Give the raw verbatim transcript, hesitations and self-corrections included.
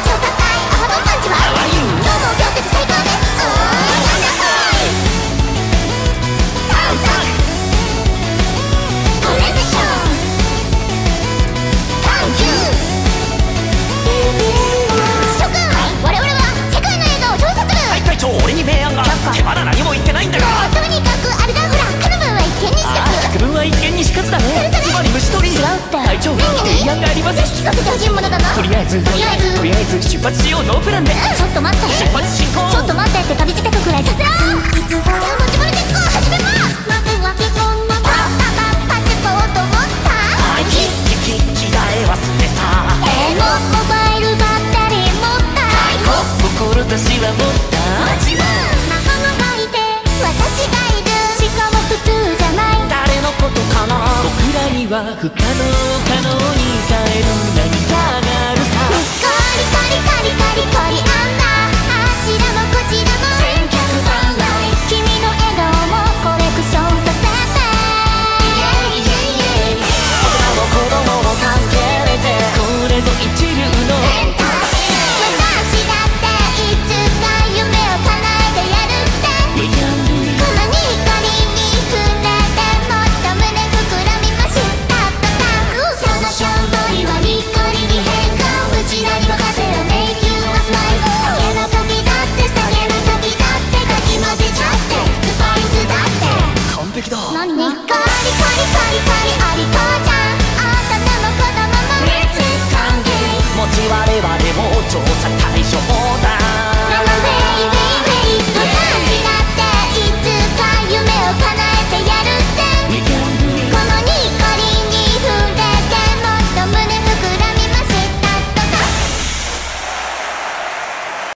調査隊アハドンパンチはどうも今日って最高です。おーなんだこい探索これでしょ探求諸君我々は世界の映画を調査する。 はい隊長、俺に明暗が。ってまだ何も言ってないんだが。 とにかくあれだほらクル分は一見にしかず。 作文は一見にしかずだね。つまり虫取り。 違うって隊長、提案があります。 聞かせてほしいものだな。 とりあえずとりあえずとりあえず出発しよう。ノープランでちょっと待って出発進行。 ちょっと待ってって旅支度くらいさせろ。じゃあ持ち物実行始めます。まずは基本のパパパパチポート持ったはいキキキ着替え忘れた。 えーもモバイルバッテリー持った志は持った。 魔法がいて私がいる。しかも普通じゃない。 誰のことかな。僕らには不可能を可能に変える